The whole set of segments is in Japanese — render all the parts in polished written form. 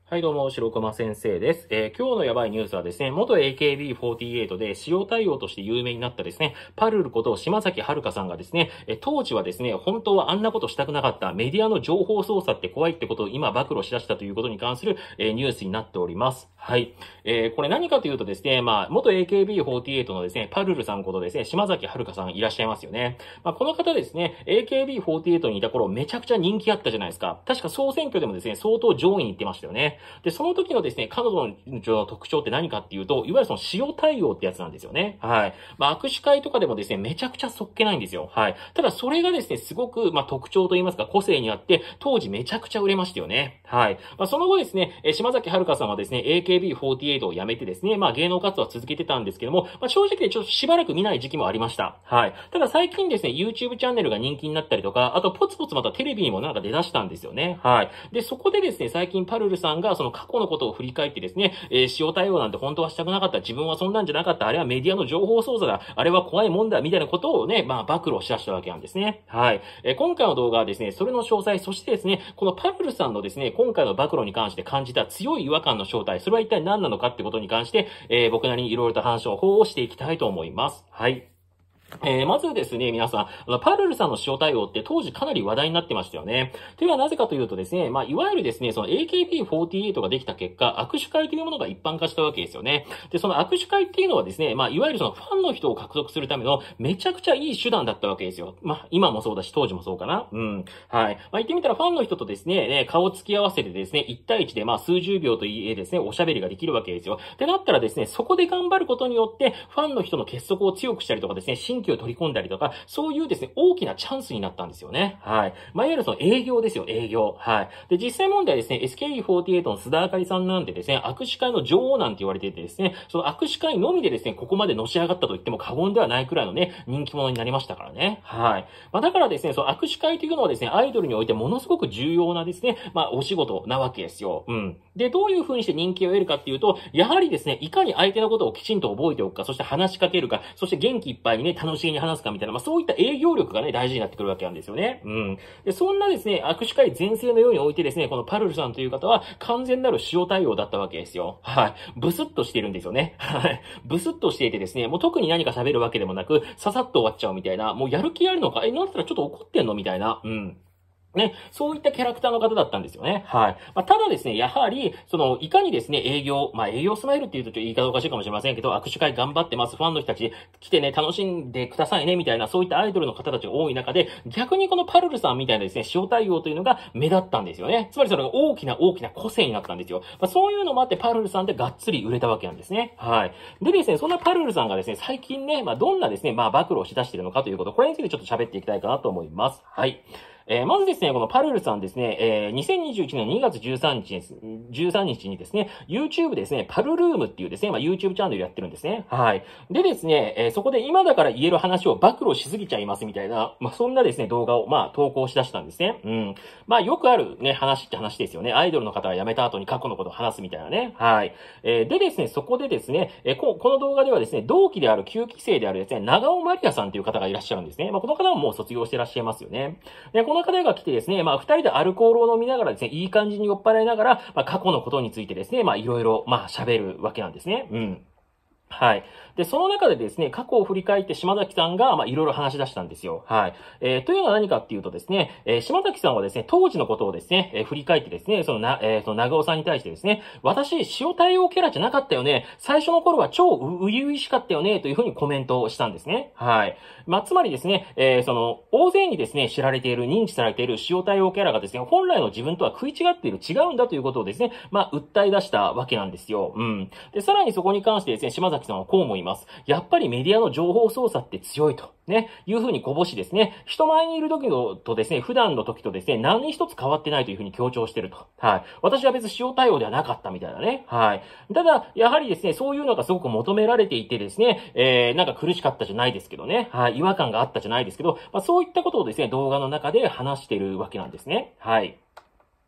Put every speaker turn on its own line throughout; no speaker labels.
はい、どうも、白駒先生です。今日のやばいニュースはですね、元 AKB48 で使用対応として有名になったですね、パルルこと島崎遥香さんがですね、当時はですね、本当はあんなことしたくなかったメディアの情報操作って怖いってことを今暴露し出したということに関する、ニュースになっております。はい。これ何かというとですね、元 AKB48 のですね、パルルさんことですね、島崎遥香さんいらっしゃいますよね。この方ですね、AKB48 にいた頃めちゃくちゃ人気あったじゃないですか。確か総選挙でもですね、相当上位に行ってましたよね。で、その時のですね、彼女の特徴って何かっていうと、いわゆるその塩対応ってやつなんですよね。はい。握手会とかでもですね、めちゃくちゃそっけないんですよ。はい。ただそれがですね、すごく、特徴といいますか、個性にあって、当時めちゃくちゃ売れましたよね。はい。その後ですね、島崎遥香さんはですね、AKB48 を辞めてですね、芸能活動は続けてたんですけども、正直でちょっとしばらく見ない時期もありました。はい。ただ最近ですね、YouTube チャンネルが人気になったりとか、あとポツポツまたテレビにもなんか出だしたんですよね。はい。で、そこでですね、最近パルルさんがその過去のことを振り返ってですね、塩対応なんて本当はしたくなかった、自分はそんなんじゃなかった、あれはメディアの情報操作だ、あれは怖いもんだ、みたいなことをね、暴露しだしたわけなんですね。はい。今回の動画はですね、それの詳細、そしてですね、このパルルさんのですね、今回の暴露に関して感じた強い違和感の正体、それは一体何なのかってことに関して、僕なりにいろいろと話をしていきたいと思います。はい。まずですね、皆さん、パルルさんの塩対応って当時かなり話題になってましたよね。というのはなぜかというとですね、いわゆるですね、その AKB48 ができた結果、握手会というものが一般化したわけですよね。で、その握手会っていうのはですね、いわゆるそのファンの人を獲得するためのめちゃくちゃいい手段だったわけですよ。今もそうだし、当時もそうかな。うん。はい。言ってみたらファンの人とですね、顔つき合わせてですね、1対1で数十秒といえですね、おしゃべりができるわけですよ。ってなったらですね、そこで頑張ることによって、ファンの人の結束を強くしたりとかですね、新規を取り込んだりとか、そういうですね、大きなチャンスになったんですよね。はい。いわゆるその営業ですよ、営業。はい。で、実際問題ですね、SKE48 の須田あかりさんなんてですね、握手会の女王なんて言われていてですね、その握手会のみでですね、ここまでのし上がったと言っても過言ではないくらいのね、人気者になりましたからね。はい。だからですね、その握手会というのはですね、アイドルにおいてものすごく重要なですね、お仕事なわけですよ。うん。で、どういう風にして人気を得るかっていうと、やはりですね、いかに相手のことをきちんと覚えておくか、そして話しかけるか、そして元気いっぱいにね、楽しげに話すかみたいな、そういった営業力がね、大事になってくるわけなんですよね。うん。で、そんなですね、握手会全盛のようにおいてですね、このパルルさんという方は完全なる塩対応だったわけですよ。はい。ブスッとしてるんですよね。はい。ブスッとしていてですね、もう特に何か喋るわけでもなく、ささっと終わっちゃうみたいな、もうやる気あるのか、なんだったらちょっと怒ってんのみたいな。うん。ね、そういったキャラクターの方だったんですよね。はい。ただですね、やはり、いかにですね、営業スマイルっていうとちょっと言い方おかしいかもしれませんけど、握手会頑張ってます、ファンの人たち来てね、楽しんでくださいね、みたいな、そういったアイドルの方たちが多い中で、逆にこのパルルさんみたいなですね、塩対応というのが目立ったんですよね。つまりそれが大きな個性になったんですよ。そういうのもあって、パルルさんってがっつり売れたわけなんですね。はい。でですね、そんなパルルさんがですね、最近ね、どんなですね、暴露をしだしているのかということ、これについてちょっと喋っていきたいかなと思います。はい。まずですね、このパルルさんですね、2021年2月13日です。13日にですね、YouTube ですね、パルルームっていうですね、YouTube チャンネルやってるんですね。はい。でですね、そこで今だから言える話を暴露しすぎちゃいますみたいな、そんなですね、動画を投稿しだしたんですね。うん。よくあるね、話って話ですよね。アイドルの方が辞めた後に過去のことを話すみたいなね。はい。でですね、そこでですね、この動画ではですね、同期である9期生であるですね、長尾まりやさんという方がいらっしゃるんですね。この方はもう卒業してらっしゃいますよね。で、この方が来てですね、二人でアルコールを飲みながらですね、いい感じに酔っ払いながら、過去のことについてですね、いろいろ、喋るわけなんですね。うん。はい。で、その中でですね、過去を振り返って島崎さんが、いろいろ話し出したんですよ。はい。というのは何かっていうとですね、島崎さんはですね、当時のことをですね、振り返ってですね、その長尾さんに対してですね、私、塩対応キャラじゃなかったよね。最初の頃は超初々しかったよね、というふうにコメントをしたんですね。はい。つまりですね、大勢にですね、知られている、認知されている塩対応キャラがですね、本来の自分とは食い違っている、違うんだということをですね、訴え出したわけなんですよ。うん。で、さらにそこに関してですね、島崎さんはこう思います。やっぱりメディアの情報操作って強いと。ね、いうふうにこぼしですね、人前にいる時のとですね、普段の時とですね、何一つ変わってないというふうに強調してると。はい。私は別に塩対応ではなかったみたいなね。はい。ただ、やはりですね、そういうのがすごく求められていてですね、なんか苦しかったじゃないですけどね。はい。違和感があったじゃないですけど、そういったことをですね、動画の中で話しているわけなんですね。はい。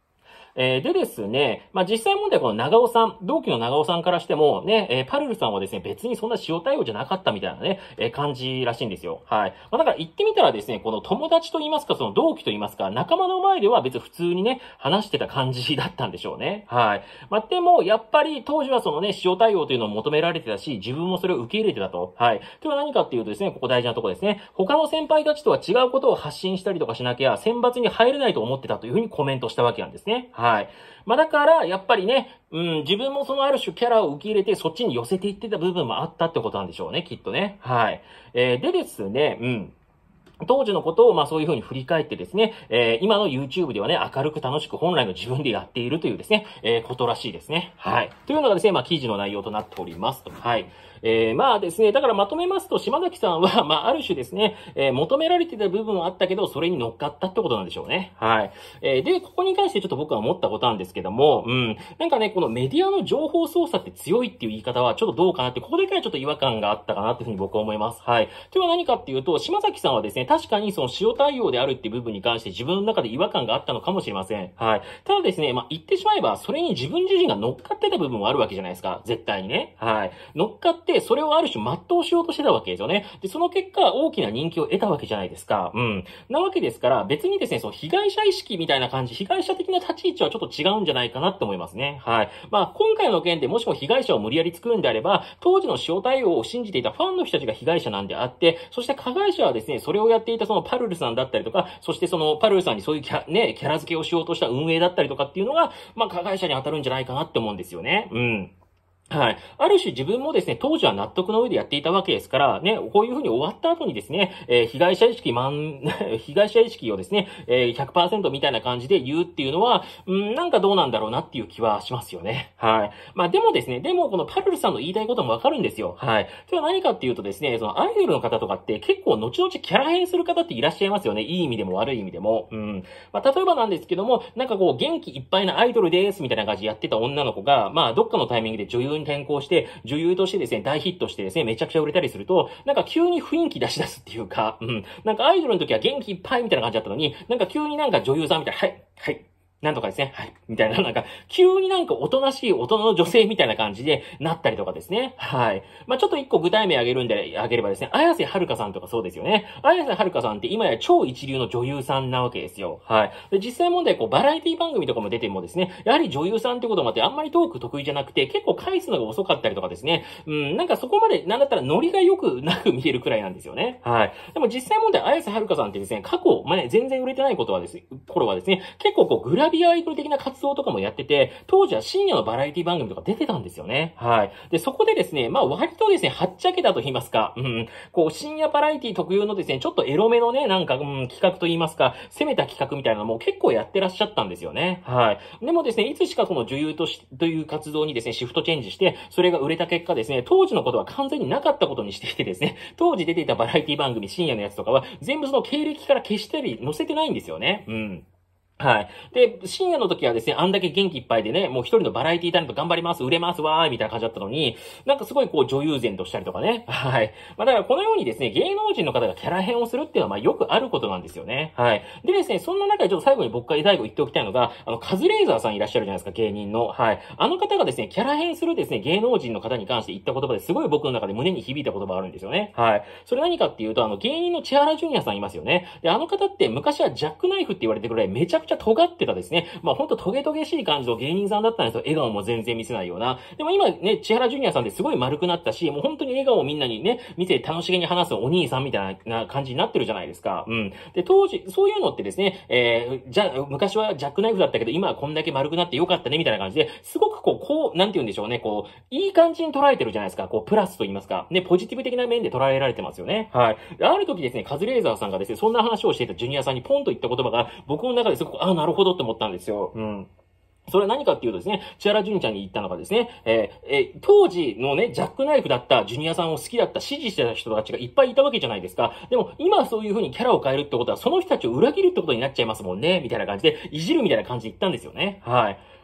でですね、実際問題この長尾さん、同期の長尾さんからしても、ね、パルルさんはですね、別にそんな塩対応じゃなかったみたいなね、感じらしいんですよ。はい。だから言ってみたらですね、この友達と言いますか、その同期と言いますか、仲間の前では別に普通にね、話してた感じだったんでしょうね。はい。でも、やっぱり当時はそのね、塩対応というのを求められてたし、自分もそれを受け入れてたと。はい。というのは何かっていうとですね、ここ大事なところですね。他の先輩たちとは違うことを発信したりとかしなきゃ、選抜に入れないと思ってたというふうにコメントしたわけなんですね。はい。だから、やっぱりね、自分もそのある種キャラを受け入れて、そっちに寄せていってた部分もあったってことなんでしょうね、きっとね。はい。でですね、当時のことを、そういう風に振り返ってですね、今の YouTube ではね、明るく楽しく本来の自分でやっているというですね、ことらしいですね。はい。というのがですね、記事の内容となっておりますと。はい。ですね、だからまとめますと、島崎さんは、ある種ですね、求められてた部分はあったけど、それに乗っかったってことなんでしょうね。はい。で、ここに関してちょっと僕は思ったことなんですけども、なんかね、このメディアの情報操作って強いっていう言い方はちょっとどうかなって、ここだけはちょっと違和感があったかなっていうふうに僕は思います。はい。というのは何かっていうと、島崎さんはですね、確かにその塩対応であるっていう部分に関して自分の中で違和感があったのかもしれません。はい。ただですね、言ってしまえば、それに自分自身が乗っかってた部分もあるわけじゃないですか。絶対にね。はい。乗っかって、それをある種全うしようとしてたわけですよね。で、その結果、大きな人気を得たわけじゃないですか。なわけですから、別にですね、その被害者意識みたいな感じ、被害者的な立ち位置はちょっと違うんじゃないかなって思いますね。はい。今回の件でもしも被害者を無理やり作るんであれば、当時の塩対応を信じていたファンの人たちが被害者なんであって、そして加害者はですね、それをやっていたそのパルルさんだったりとか、そしてそのパルルさんにそういうキャラ付けをしようとした運営だったりとかっていうのが、加害者に当たるんじゃないかなって思うんですよね。はい。ある種自分もですね、当時は納得の上でやっていたわけですから、ね、こういうふうに終わった後にですね、被害者意識をですね、100% みたいな感じで言うっていうのは、なんかどうなんだろうなっていう気はしますよね。はい。でもですね、このパルルさんの言いたいこともわかるんですよ。はい。それは何かっていうとですね、そのアイドルの方とかって結構後々キャラ変する方っていらっしゃいますよね。いい意味でも悪い意味でも。例えばなんですけども、なんかこう元気いっぱいなアイドルですみたいな感じでやってた女の子が、どっかのタイミングで女優に転向して、女優としてですね、大ヒットしてですね、めちゃくちゃ売れたりすると、なんか急に雰囲気出し出すっていうか、なんかアイドルの時は元気いっぱいみたいな感じだったのに、なんか急になんか女優さんみたいな、はい、なんとかですね。はい。みたいな、なんか、急になんかおとなしい大人の女性みたいな感じでなったりとかですね。はい。ちょっと一個具体名あげればですね、綾瀬はるかさんとかそうですよね。綾瀬はるかさんって今や超一流の女優さんなわけですよ。はい。で、実際問題、バラエティ番組とかも出てもですね、やはり女優さんってこともあって、あんまりトーク得意じゃなくて、結構返すのが遅かったりとかですね。なんかそこまで、なんだったらノリが良くなく見えるくらいなんですよね。はい。でも実際問題、綾瀬はるかさんってですね、過去、全然売れてない頃はですね、結構グラビアアイドル的な活動とかもやってて、当時は深夜のバラエティ番組とか出てたんですよね。はい。で、そこでですね、割とですね、はっちゃけたと言いますか、深夜バラエティ特有のですね、ちょっとエロめのね、なんか、企画と言いますか、攻めた企画みたいなのも結構やってらっしゃったんですよね。はい。でもですね、いつしかその女優という活動にですね、シフトチェンジして、それが売れた結果ですね、当時のことは完全になかったことにしていてですね、当時出ていたバラエティ番組、深夜のやつとかは、全部その経歴から消したり載せてないんですよね。はい。で、深夜の時はですね、あんだけ元気いっぱいでね、もう一人のバラエティタレント頑張ります、売れます、わーい、みたいな感じだったのに、なんかすごい女優前としたりとかね。はい。だからこのようにですね、芸能人の方がキャラ変をするっていうのはよくあることなんですよね。はい。でですね、そんな中でちょっと最後に僕が最後言っておきたいのが、カズレーザーさんいらっしゃるじゃないですか、芸人の。はい。あの方がですね、キャラ変するですね、芸能人の方に関して言った言葉ですごい僕の中で胸に響いた言葉があるんですよね。はい。それ何かっていうと、芸人の千原ジュニアさんいますよね。で、あの方って昔はジャックナイフって言われてくらいめちゃくちゃ尖ってたですね。ほんとトゲトゲしい感じの芸人さんだったんですよ。笑顔も全然見せないような。でも今ね、千原ジュニアさんってすごい丸くなったし、もう本当に笑顔をみんなにね、見て楽しげに話すお兄さんみたいな感じになってるじゃないですか。で、当時、そういうのってですね、昔はジャックナイフだったけど、今はこんだけ丸くなってよかったね、みたいな感じで、すごくなんて言うんでしょうね、いい感じに捉えてるじゃないですか。プラスと言いますか。ね、ポジティブ的な面で捉えられてますよね。はい。ある時ですね、カズレーザーさんがですね、そんな話をしていたジュニアさんにポンと言った言葉が、僕の中ですごく、なるほどって思ったんですよ。それは何かっていうとですね、千原ジュニちゃんに言ったのがですね、当時のね、ジャックナイフだったジュニアさんを好きだった、支持してた人たちがいっぱいいたわけじゃないですか。でも、今そういう風にキャラを変えるってことは、その人たちを裏切るってことになっちゃいますもんね、みたいな感じで、いじるみたいな感じで言ったんですよね。はい。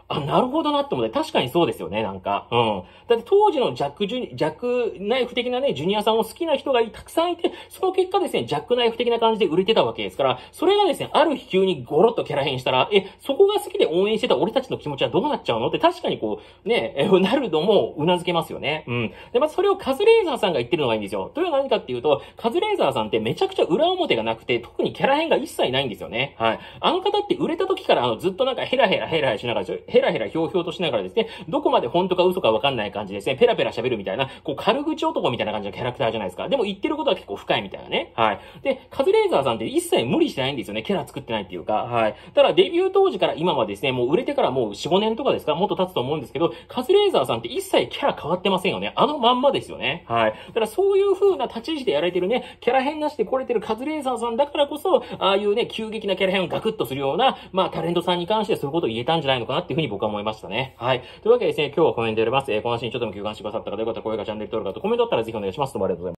あ、なるほどなって思って、確かにそうですよね、なんか。うん。だって当時のジャックナイフ的なね、ジュニアさんを好きな人がたくさんいて、その結果ですね、ジャックナイフ的な感じで売れてたわけですから、それがですね、ある日急にゴロッとキャラ変したら、そこが好きで応援してた俺たちの気持ちはどうなっちゃうのって確かにこう、ね、なるのも頷けますよね。うん。で、まずそれをカズレーザーさんが言ってるのがいいんですよ。というのは何かっていうと、カズレーザーさんってめちゃくちゃ裏表がなくて、特にキャラ変が一切ないんですよね。はい。あの方って売れた時からずっとなんかヘラヘラしながら、ヘラヘラひょうひょうとしながらですね、どこまで本当か嘘かわかんない感じですね、ペラペラ喋るみたいな、こう軽口男みたいな感じのキャラクターじゃないですか。でも言ってることは結構深いみたいなね。はい。で、カズレーザーさんって一切無理してないんですよね。キャラ作ってないっていうか。はい。ただデビュー当時から今はですね、もう売れてからもう4、5年とかですか、もっと経つと思うんですけど、カズレーザーさんって一切キャラ変わってませんよね。あのまんまですよね。はい。だからそういう風な立ち位置でやられてるね、キャラ変なしで来れてるカズレーザーさんだからこそ、ああいうね、急激なキャラ変をガクッとするような、まあタレントさんに関してそういうことを言えたんじゃないのかなっていう風に僕は思いましたね。はい。というわけでですね、今日はこの辺でやります。この話にちょっとでも共感してくださった方よかったら高評価、チャンネル登録とコメントあったらぜひお願いします。どうもありがとうございます。